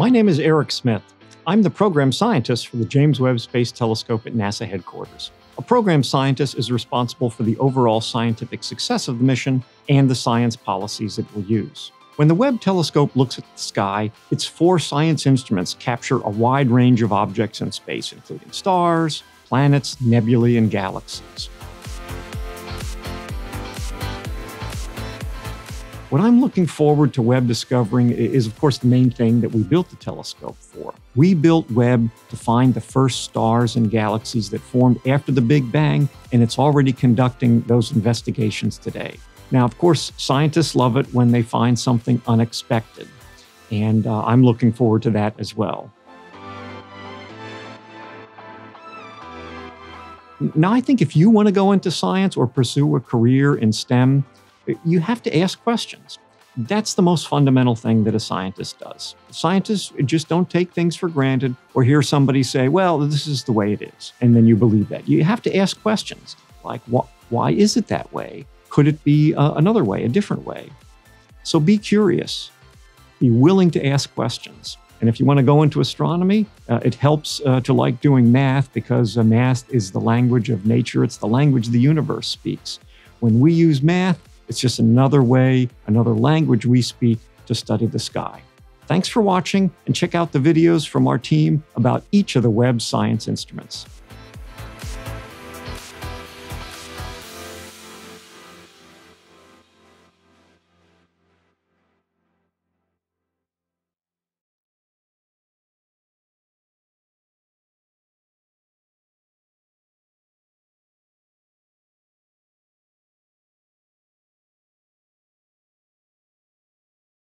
My name is Eric Smith. I'm the program scientist for the James Webb Space Telescope at NASA headquarters. A program scientist is responsible for the overall scientific success of the mission and the science policies it will use. When the Webb telescope looks at the sky, its 4 science instruments capture a wide range of objects in space, including stars, planets, nebulae, and galaxies. What I'm looking forward to Webb discovering is, of course, the main thing that we built the telescope for. We built Webb to find the first stars and galaxies that formed after the Big Bang, and it's already conducting those investigations today. Now, of course, scientists love it when they find something unexpected, and I'm looking forward to that as well. Now, I think if you want to go into science or pursue a career in STEM, you have to ask questions. That's the most fundamental thing that a scientist does. Scientists just don't take things for granted or hear somebody say, well, this is the way it is, and then you believe that. You have to ask questions like, why is it that way? Could it be another way, a different way? So be curious. Be willing to ask questions. And if you want to go into astronomy, it helps to like doing math because math is the language of nature. It's the language the universe speaks. When we use math, it's just another way, another language we speak to study the sky. Thanks for watching, and check out the videos from our team about each of the Webb science instruments.